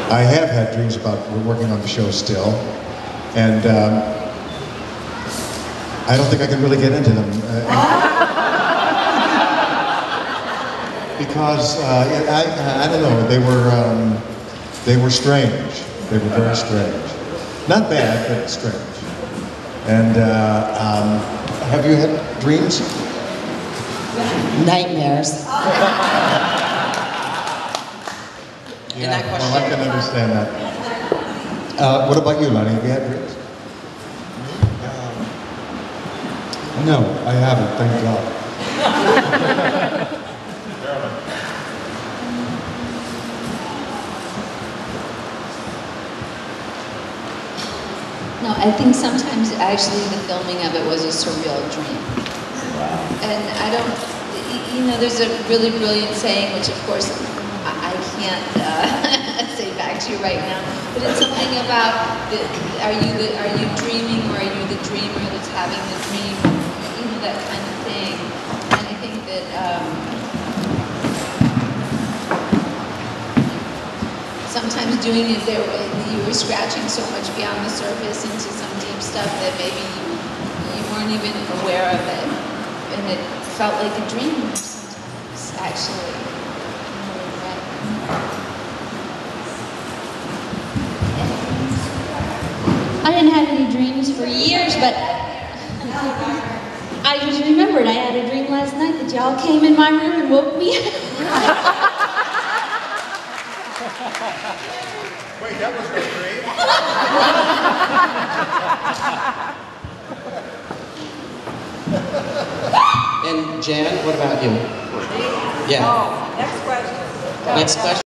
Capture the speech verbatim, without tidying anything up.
I have had dreams about working on the show still, and um, I don't think I can really get into them. Uh, because, uh, I, I don't know, they were, um, they were strange. They were very strange. Not bad, but strange. And uh, um, have you had dreams? Nightmares. Yeah, well, I can understand that. Uh, what about you, Lonnie? Have you had dreams? Um, no, I haven't, thank God. No, I think sometimes actually the filming of it was a surreal dream. Wow. And I don't, you know, there's a really brilliant saying, which of course I can't uh, say back to you right now, but it's something about, the, are you the, are you dreaming, or are you the dreamer that's having the dream, you know, that kind of thing. And I think that, um, sometimes doing it there, you were scratching so much beyond the surface into some deep stuff that maybe you, you weren't even aware of it. And it felt like a dream sometimes, actually. I didn't have any dreams for years, but I just remembered I had a dream last night that y'all came in my room and woke me up. Wait, that was no dream? And Jan, what about you? Yeah. Oh, next question. Next question.